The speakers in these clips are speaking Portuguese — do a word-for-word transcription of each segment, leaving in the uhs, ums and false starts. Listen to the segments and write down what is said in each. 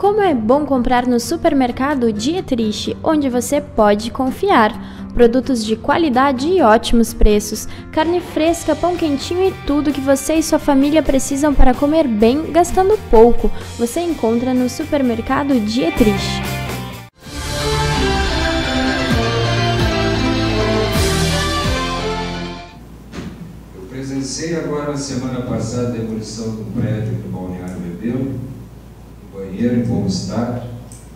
Como é bom comprar no supermercado Dietrich, onde você pode confiar. Produtos de qualidade e ótimos preços, carne fresca, pão quentinho e tudo que você e sua família precisam para comer bem, gastando pouco. Você encontra no supermercado Dietrich. Eu presenciei agora na semana passada a demolição do prédio do Balneário Rebelo, um banheiro em bom estado.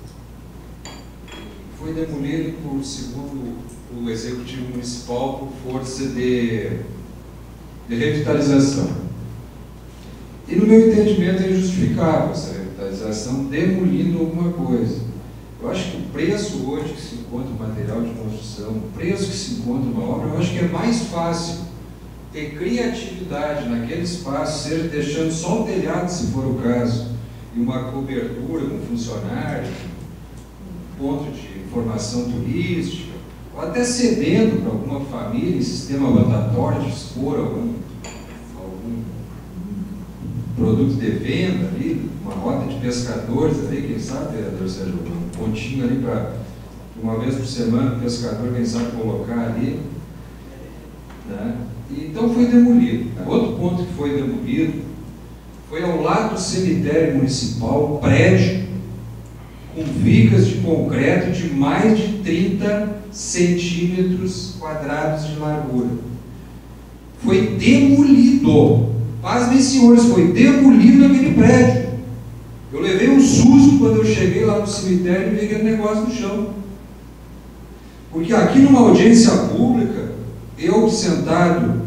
Foi demolido por, segundo o Executivo Municipal, por força de, de revitalização. E no meu entendimento é injustificável essa revitalização demolindo alguma coisa. Eu acho que o preço hoje que se encontra o material de construção, o preço que se encontra uma obra, eu acho que é mais fácil ter criatividade naquele espaço, seja deixando só o telhado, se for o caso, e uma cobertura com funcionário, um ponto de informação turística, ou até cedendo para alguma família em sistema rotatório de expor algum, algum produto de venda ali, uma rota de pescadores ali, quem sabe, vereador Sérgio, um pontinho ali para uma vez por semana o pescador, quem sabe, colocar ali, né? Então foi demolido. Outro ponto que foi demolido foi ao lado do cemitério municipal, um prédio com vigas de concreto de mais de trinta centímetros quadrados de largura. Foi demolido. Pasmem, senhores, foi demolido aquele prédio. Eu levei um susto quando eu cheguei lá no cemitério e vi aquele negócio no chão. Porque aqui numa audiência pública, eu sentado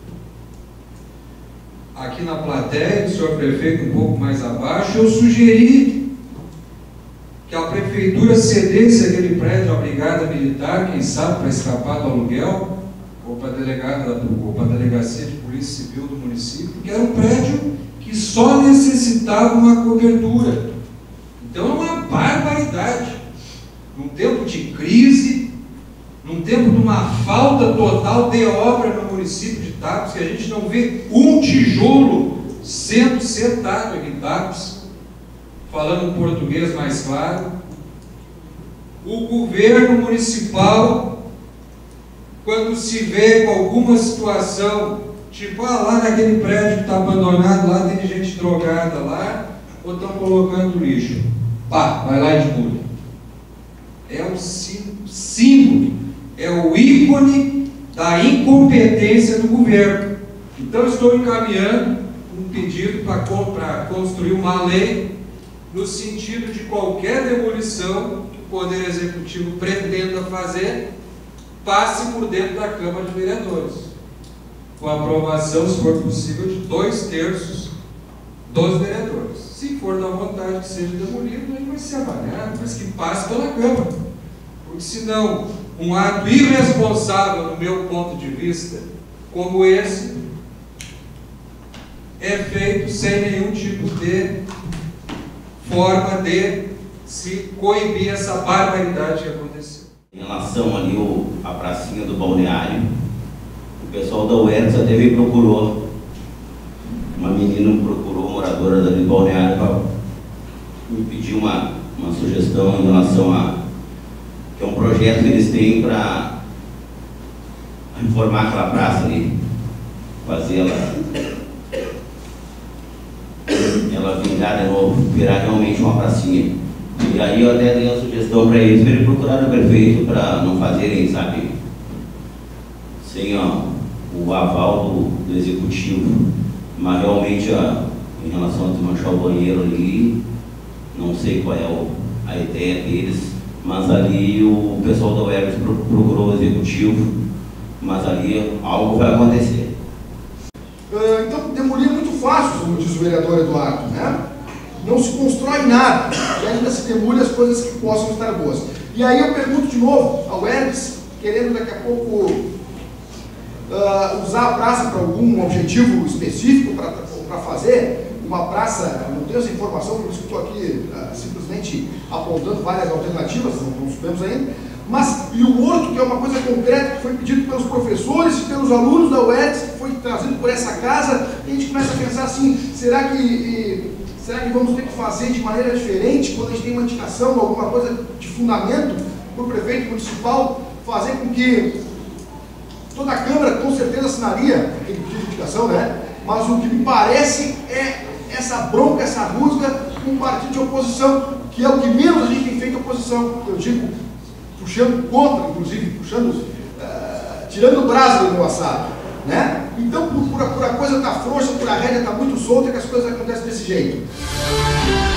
aqui na plateia, o senhor prefeito um pouco mais abaixo, eu sugeri que a prefeitura cedesse aquele prédio à brigada militar, quem sabe, para escapar do aluguel, ou para a delegada, ou para a delegacia de polícia civil do município, porque era um prédio que só necessitava uma cobertura. Então é uma barbaridade. Num tempo de crise, num tempo de uma falta total de obra no município de Tapes, que a gente não vê um tijolo sendo sentado aqui em Tapes, falando português mais claro, o governo municipal, quando se vê com alguma situação, tipo, ah, lá naquele prédio que está abandonado, lá tem gente drogada lá, ou estão colocando lixo, pá, vai lá e demole. É o símbolo, é o ícone da incompetência do governo. Então estou encaminhando um pedido para construir uma lei no sentido de qualquer demolição que o Poder Executivo pretenda fazer, passe por dentro da Câmara de Vereadores, com a aprovação, se for possível, de dois terços dos vereadores. Se for da vontade que seja demolido, aí vai ser avaliado, mas que passe pela Câmara, porque senão um ato irresponsável, no meu ponto de vista, como esse, é feito sem nenhum tipo de forma de se coibir essa barbaridade que aconteceu. Em relação ali o, a pracinha do balneário, o pessoal da U E R S até me procurou, uma menina me procurou, moradora do balneário, para me pedir uma, uma sugestão em relação a que é um projeto que eles têm para reformar aquela praça ali, fazer ela ela vingar de novo, virar realmente uma pracinha. E aí eu até dei uma sugestão para eles, para eles procurarem o prefeito para não fazerem, sabe, sem ó, o aval do, do executivo. Mas realmente, ó, em relação a desmanchar o banheiro ali, não sei qual é o, a ideia deles, mas ali o pessoal da U E R S procurou o executivo, mas ali algo vai acontecer. Uh, então, demolir é muito fácil, como diz o vereador Eduardo, né? Não se constrói nada, e ainda se demole as coisas que possam estar boas. E aí eu pergunto de novo, a U E R S, querendo daqui a pouco uh, usar a praça para algum objetivo específico para fazer uma praça, não tenho essa informação, por isso que estou aqui uh, simplesmente apontando várias alternativas, não, não sabemos ainda, Mas, e o horto, que é uma coisa concreta, que foi pedido pelos professores e pelos alunos da U E R T S, que foi trazido por essa casa, e a gente começa a pensar assim, será que, e, será que vamos ter que fazer de maneira diferente, quando a gente tem uma indicação, alguma coisa de fundamento, para o prefeito municipal, fazer com que toda a Câmara com certeza assinaria aquele pedido de indicação, né? Mas o que me parece é essa bronca, essa rusga com um partido de oposição, que é o que menos a gente tem feito oposição, eu digo, puxando contra, inclusive, puxando, uh, tirando o braço do meu assado, né? Então, por, por, a, por a coisa estar tá frouxa, por a rédea estar tá muito solta, que as coisas acontecem desse jeito.